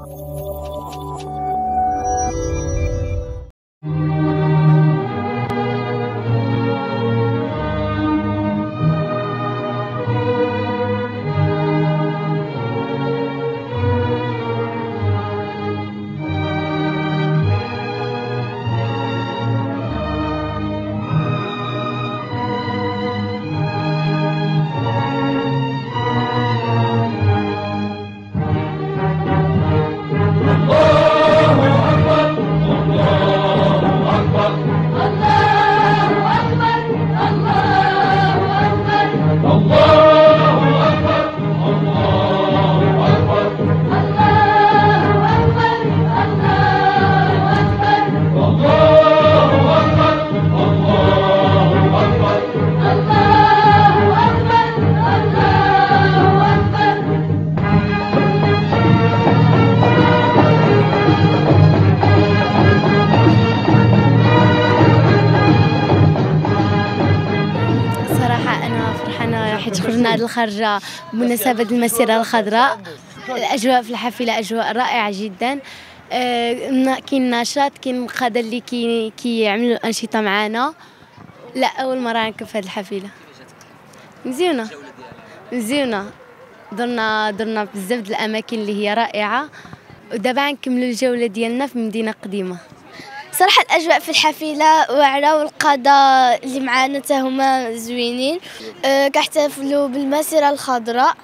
حيت خرجنا هذه الخرجة بمناسبة المسيرة الخضراء. الأجواء في الحافلة أجواء رائعة جدا. كاين نشاط، كاين قادة اللي كيعملوا أنشطة معنا. لا أول مرة نركب في هذه الحافلة. مزيونة درنا بزاف د الأماكن اللي هي رائعة، ودابا نكملوا الجولة ديالنا في مدينة قديمة. صراحة الأجواء في الحافلة واعرة، والقادة اللي معانا حتى هما زوينين. كيحتفلوا بالمسيرة الخضراء،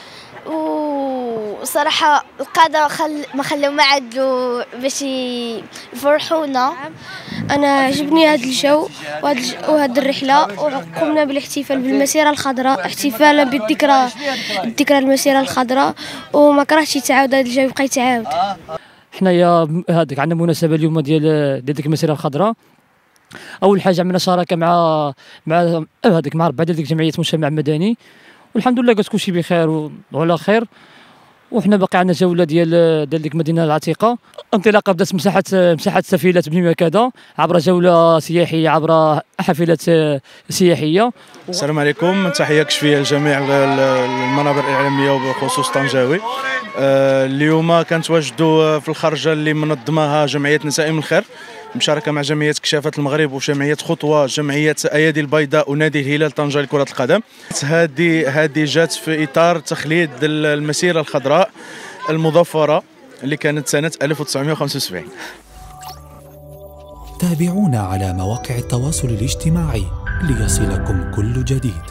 وصراحة القادة ما خلاو ما عدلوا باش يفرحونا. أنا عجبني هذا الجو وهذه الرحلة، وقمنا بالاحتفال بالمسيرة الخضراء احتفالا بالذكرى المسيرة الخضراء، وما كرهتش يتعاود هذا الجو يبقى يتعاود. حنايا هذيك عندنا مناسبه اليوم ديال ديك المسيره الخضراء. اول حاجه عملنا شراكه مع ربعه ديال جمعيه مجتمع مدني، والحمد لله قالت كلشي بخير وعلى خير. وحنا باقي عندنا جوله ديال ديك المدينه العتيقه. انطلاقه بدات مساحه سفينه بني مكاده عبر جوله سياحيه، عبر حافلات سياحيه. السلام عليكم، تحيه كشفيه لجميع المنابر الاعلاميه وبخصوص طنجاوي. اليوم كنتواجدوا في الخرجه اللي منظماها جمعيه نسائم الخير بمشاركه مع جمعيه كشافات المغرب وجمعيه خطوه، جمعيه ايادي البيضاء ونادي الهلال طنجة لكره القدم. هذه جات في اطار تخليد المسيره الخضراء المظفره اللي كانت سنه 1975. تابعونا على مواقع التواصل الاجتماعي ليصلكم كل جديد.